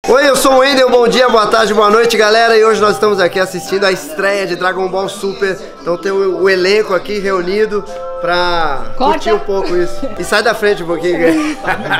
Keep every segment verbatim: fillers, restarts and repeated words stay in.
Oi, eu sou o Wendel, bom dia, boa tarde, boa noite, galera. E hoje nós estamos aqui assistindo a estreia de Dragon Ball Super. Então tem o, o elenco aqui reunido pra Corta. curtir um pouco isso. E sai da frente um pouquinho.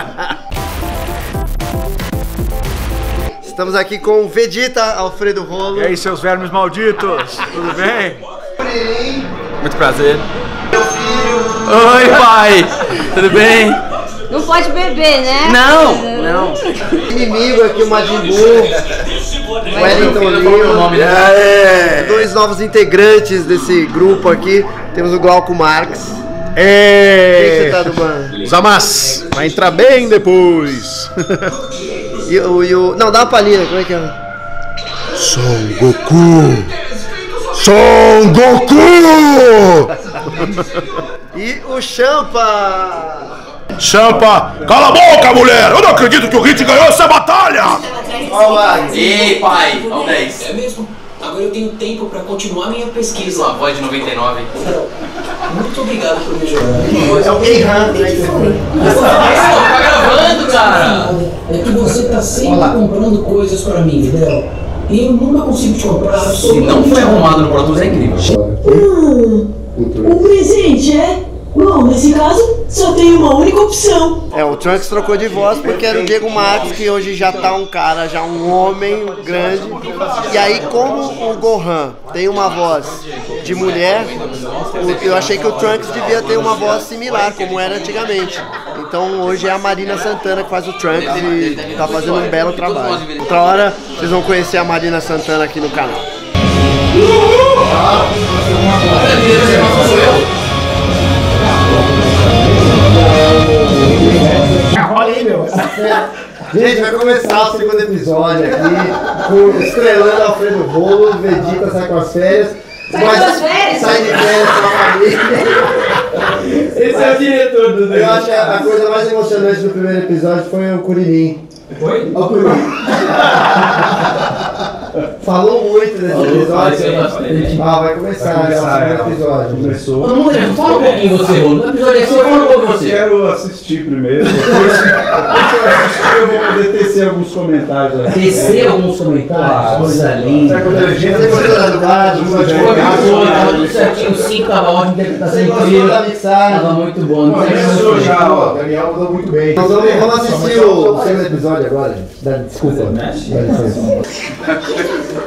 Estamos aqui com o Vegeta, Alfredo Rolo. E aí, seus vermes malditos, tudo bem? Muito prazer. Meu filho. Oi, pai, tudo bem? Não pode beber, né? Não, não. Inimigo aqui, o Majin Buu, o Wellington Lima. É. Dois novos integrantes desse grupo aqui. Temos o Glauco Marx. É. O que você tá do mano? Zamas, vai entrar bem depois. E o, e o... Não, dá uma palhinha, como é que é? Son Goku! Son Goku! E o Champa! Champa! Cala a boca, mulher! Eu não acredito que o Hit ganhou essa batalha! Olá! Ei, pai! Ao dez. É mesmo? Agora eu tenho tempo pra continuar minha pesquisa. Uma voz de noventa e nove. Muito obrigado por me ajudar. É o Geihan, né? Tá gravando, cara! É que você tá sempre Olá. comprando coisas pra mim, entendeu? E eu nunca consigo te comprar. Se não foi arrumado no Pro Tools, é incrível. Hum, um presente, é? Bom, nesse caso, só tem uma única opção. É, o Trunks trocou de voz porque era o Diego Marques, que hoje já tá um cara, já um homem grande. E aí, como o Gohan tem uma voz de mulher, eu achei que o Trunks devia ter uma voz similar, como era antigamente. Então hoje é a Marina Santana que faz o Trunks e tá fazendo um belo trabalho. Outra hora, vocês vão conhecer a Marina Santana aqui no canal. Gente, vai começar o segundo episódio aqui, com, estrelando Alfredo Rolo, Vegeta sai com as férias. Sai com as férias? Sai de férias com a família. Esse é o diretor do Eu acho que a coisa mais emocionante do primeiro episódio foi o Kuririn. Foi? O Kuririn. Falou muito nesse episódio. Ah, vai começar, vai começar é o segundo episódio. Começou. Ô, André, fala um pouquinho você, Rolo. No episódio aqui, fala um pouco Eu você. quero assistir primeiro, depois que eu assistir eu vou poder tecer alguns comentários aqui. Tecer alguns comentários, coisa linda. Será que eu devo gente Foi Tava tudo certinho, sim, tava ótimo, interpretação incrível. Tava muito bom. Não Começou já, ó. Daniel mandou muito bem. Nós vamos, vamos assistir o, o segundo episódio agora, gente. Dá, desculpa. Dá licença.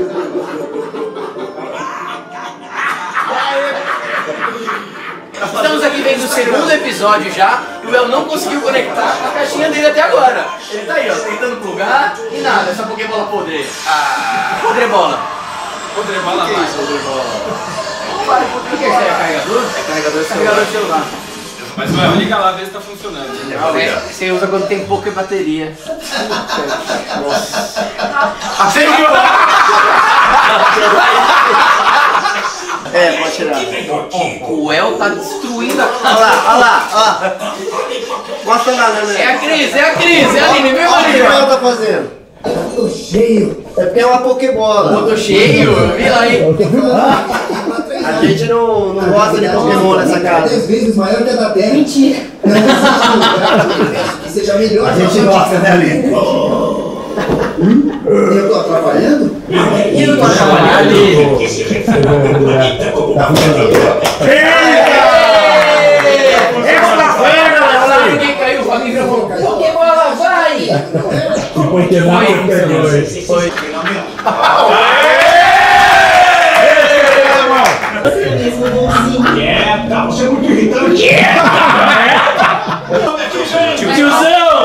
Estamos aqui vendo o segundo episódio já e o El não conseguiu conectar a caixinha dele até agora. Ele tá aí, ó, tentando plugar e nada, essa Pokébola podre. Ah, podrebola. Podrebola mais. Podrebola. O que é isso aí? É carregador? É carregador de celular. Carregador de celular. Mas não, liga lá, vê se tá funcionando. É, você usa quando tem pouca bateria. Nossa. Acendeu! É, pode tirar. O El tá destruindo a Olha lá, olha lá, ó. Mostra lá, né? É a crise, é a crise, é a Aline, vem, Olha o que o Aline. El tá fazendo. Tô cheio. É porque é uma Pokébola. Eu tô cheio, eu vi lá aí. A gente não, não gosta de Pokémon nessa casa. dez vezes maior que a da Terra. Mentira. Que seja melhor. A gente gosta, né, Aline? Eu tô atrapalhando? Eu tô trabalhando ali. Ninguém caiu, o Fabinho virou. Pokébola, vai! Foi queimar Foi, foi. Quieta, você é muito irritante. Tiozão!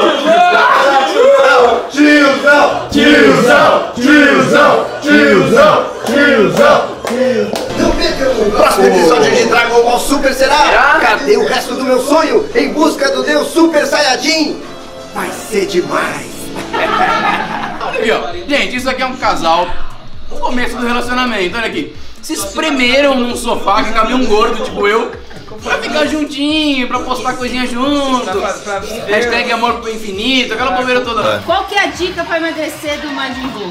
Tiozão! Tiozão! Tiozão! Tiozão! Tiozão! O próximo episódio de Dragon Ball Super será Cadê o resto do meu sonho? Em busca do Deus Super Saiyajin? Vai ser demais! Aqui, ó. Gente, isso aqui é um casal. O começo do relacionamento, olha aqui. Se espremeram num sofá que cabia um gordo, tipo eu, pra ficar juntinho, pra postar coisinha junto. Hashtag amor pro infinito, aquela bobeira toda. Qual que é a dica pra emagrecer do Majin Buu?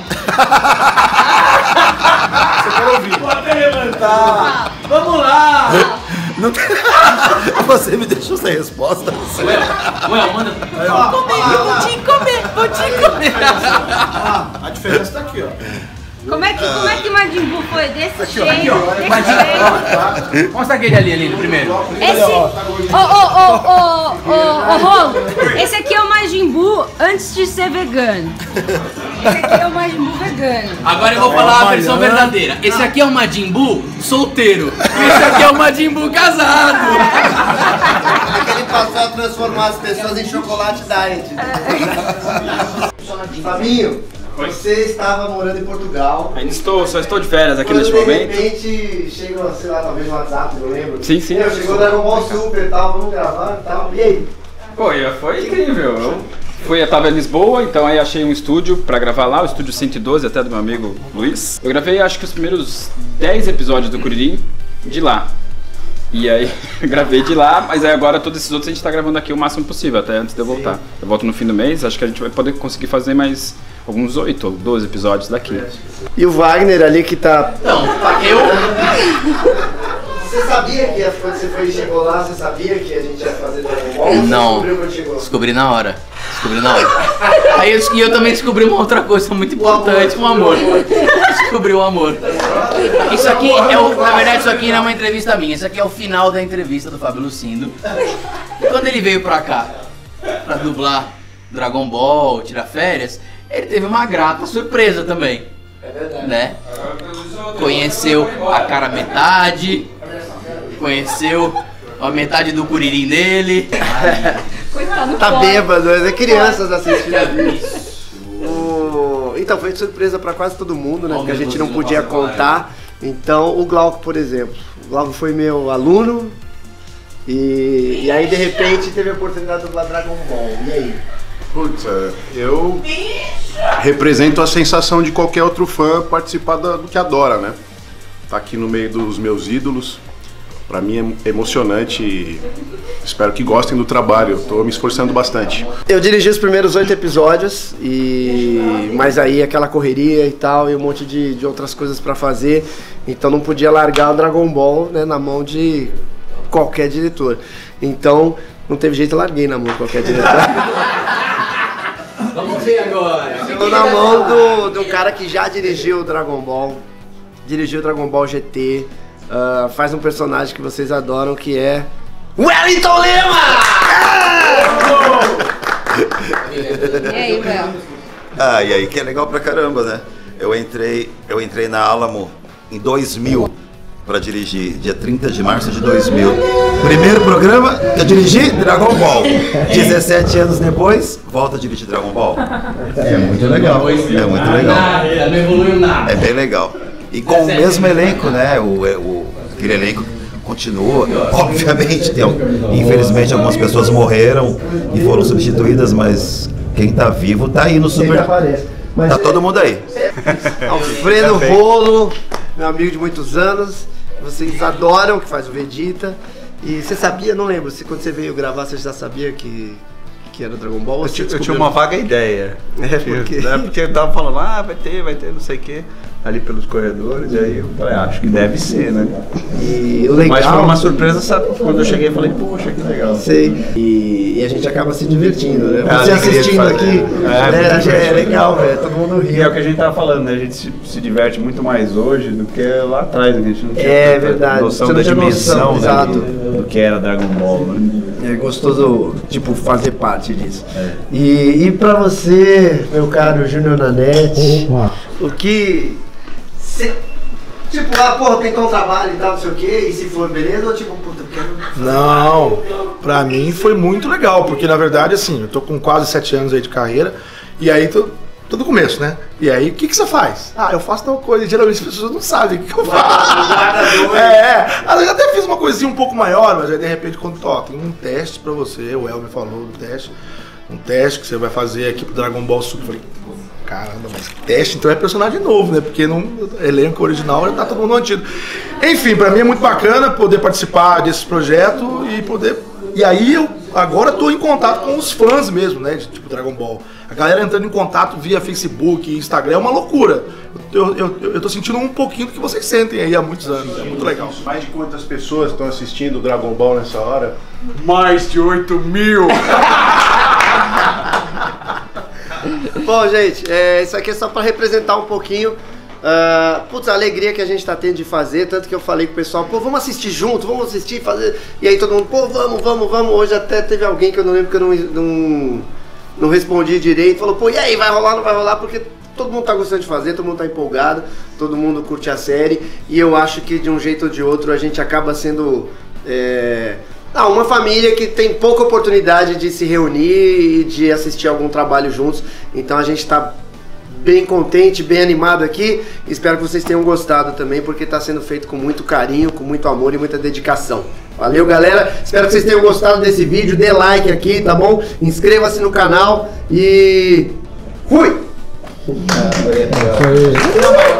Pode levantar. Vamos lá. Não tem... Você me deixou sem resposta. Ué, ué, manda. Vou comer, vou te comer, vou te comer. A diferença tá aqui, ó. Como é que, como é que Majin Buu foi desse Aqui, jeito? ó. Desse jeito? Mostra aquele ali, ali, primeiro. Esse. Ô, ô, ô, ô, ô, ô, Rolo, esse aqui é o Majin Buu antes de ser vegano. Esse aqui é o Majin Buu vegano. Agora eu vou falar a versão verdadeira. Esse aqui é o Majin Buu solteiro. Esse aqui é o Majin Buu casado. É que ele passou a transformar as pessoas em chocolate diet. Fabinho, você estava morando em Portugal. Ainda estou, só estou de férias aqui Quando neste de momento. De repente, chega, sei lá, talvez no WhatsApp, não lembro. Sim, sim. Meu, chegou o Dragon Ball Super e tal, vamos gravar e tal. E aí? Pô, foi incrível. Eu fui, eu tava em Lisboa, então aí achei um estúdio pra gravar lá, o estúdio cento e doze, até do meu amigo Luiz. Eu gravei acho que os primeiros dez episódios do Kuririn de lá. E aí, gravei de lá, mas aí agora todos esses outros a gente tá gravando aqui o máximo possível, até antes de eu voltar. Sim. Eu volto no fim do mês, acho que a gente vai poder conseguir fazer mais alguns oito ou doze episódios daqui. E o Wagner ali que tá... Então, eu... Você sabia que quando você foi, chegou lá, você sabia que a gente ia fazer Dragon Ball? Não, descobriu quando chegou? Descobri na hora. Descobri na hora. Aí eu, e eu também descobri uma outra coisa muito importante, o amor. O amor. Descobri o amor. Isso aqui é o, na verdade isso aqui não é uma entrevista minha, isso aqui é o final da entrevista do Fábio Lucindo. E quando ele veio pra cá, pra dublar Dragon Ball, tirar férias, ele teve uma grata surpresa também. É verdade. Né? Conheceu a cara metade, conheceu a metade do Kuririn dele. Coitado, tá pode. bêbado, é crianças assistindo isso. O... Então foi de surpresa pra quase todo mundo, né? Porque a gente não podia contar. Então o Glauco, por exemplo, o Glauco foi meu aluno e, e aí de repente teve a oportunidade de dublar Dragon Ball. E aí? Putz, eu represento a sensação de qualquer outro fã participar do que adora, né? Tá aqui no meio dos meus ídolos. Pra mim é emocionante e espero que gostem do trabalho. Eu tô me esforçando bastante. Eu dirigi os primeiros oito episódios, e mas aí aquela correria e tal, e um monte de, de outras coisas pra fazer. Então não podia largar o Dragon Ball, né, na mão de qualquer diretor. Então não teve jeito, eu larguei na mão de qualquer diretor. Vamos ver agora. Estou na mão do, do cara que já dirigiu o Dragon Ball, dirigiu o Dragon Ball G T, uh, faz um personagem que vocês adoram, que é Wellington Lima! E aí, Well? Ah, e aí que é legal pra caramba, né? Eu entrei, eu entrei na Alamo em dois mil pra dirigir, dia trinta de março de dois mil. Primeiro programa que eu dirigi, Dragon Ball. dezessete anos depois, volta a dirigir Dragon Ball. É muito legal, é muito legal. Não evoluiu nada. É bem legal. E com o mesmo elenco, né? O, o, aquele elenco continua. Obviamente, tem, infelizmente algumas pessoas morreram e foram substituídas, mas quem tá vivo tá aí no Super. Tá todo mundo aí. Alfredo Rolo, meu amigo de muitos anos, vocês adoram, que faz o Vegeta. E você sabia, não lembro, se quando você veio gravar você já sabia que, que era Dragon Ball? Eu, eu tinha uma vaga ideia. É, porque... É porque eu tava falando, ah, vai ter, vai ter, não sei o que, ali pelos corredores, e aí eu falei, ah, acho que deve ser, né? E o legal... Mas foi uma surpresa, sabe? Quando eu cheguei, eu falei, poxa, que legal. Sei. E, e a gente acaba se divertindo, né? É, você assistindo fazer. aqui, é, é, é, é legal, velho, todo mundo ri. E é o que a gente tava falando, né? A gente se, se diverte muito mais hoje do que lá atrás, né? A gente não tinha é, verdade. noção você da não tinha dimensão, noção, né? Do, do que era Dragon Ball, né? É gostoso, tipo, fazer parte disso. É. E, e pra você, meu caro Júnior Nanete, o que... Cê, tipo, ah, porra, tentou um trabalho e tal, não sei o que, e se for beleza, ou tipo, puta, eu quero... Não, pra mim foi muito legal, porque na verdade, assim, eu tô com quase sete anos aí de carreira, e aí tô, tô no começo, né? E aí, o que que você faz? Ah, eu faço tal coisa, e geralmente as pessoas não sabem o que, que eu faço. É, é, eu até fiz uma coisinha um pouco maior, mas aí de repente quando toca, tem um teste pra você, o El me falou do teste, um teste que você vai fazer aqui pro Dragon Ball Super, eu falei... Caramba, mas teste, então é personagem novo, né? Porque no elenco original já tá todo mundo antigo. Enfim, pra mim é muito bacana poder participar desse projeto e poder E aí eu agora tô em contato com os fãs mesmo, né? De tipo Dragon Ball. A galera entrando em contato via Facebook, Instagram, é uma loucura. Eu, eu, eu, eu tô sentindo um pouquinho do que vocês sentem aí há muitos anos, é muito legal. Mais de quantas pessoas estão assistindo o Dragon Ball nessa hora? Mais de oito mil! Bom, gente, é, isso aqui é só pra representar um pouquinho uh, putz, a alegria que a gente tá tendo de fazer, tanto que eu falei com o pessoal, pô, vamos assistir junto, vamos assistir, fazer... E aí todo mundo, pô, vamos, vamos, vamos. Hoje até teve alguém que eu não lembro que eu não... não... não respondi direito, falou, pô, e aí, vai rolar, não vai rolar? Porque todo mundo tá gostando de fazer, todo mundo tá empolgado, todo mundo curte a série, e eu acho que de um jeito ou de outro a gente acaba sendo é, ah, uma família que tem pouca oportunidade de se reunir e de assistir algum trabalho juntos, então a gente tá bem contente, bem animado aqui, espero que vocês tenham gostado também, porque tá sendo feito com muito carinho, com muito amor e muita dedicação. Valeu, galera, espero que vocês tenham gostado desse vídeo, dê like aqui, tá bom? Inscreva-se no canal e... Fui! Foi.